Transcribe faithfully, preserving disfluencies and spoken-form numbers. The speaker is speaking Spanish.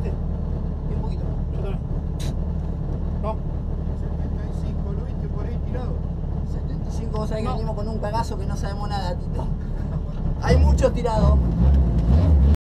tiraste? Y un poquito. Yo también. No. setenta y cinco, ¿lo viste por ahí tirado? setenta y cinco, vos sabés que No. venimos con un cagazo que no sabemos nada, Tito. Hay muchos tirados.